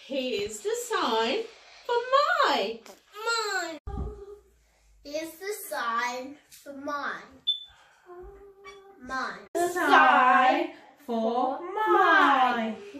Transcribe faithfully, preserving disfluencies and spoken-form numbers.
Here's the sign for my. Mine. Here's the sign for mine. Mine. Sign for my.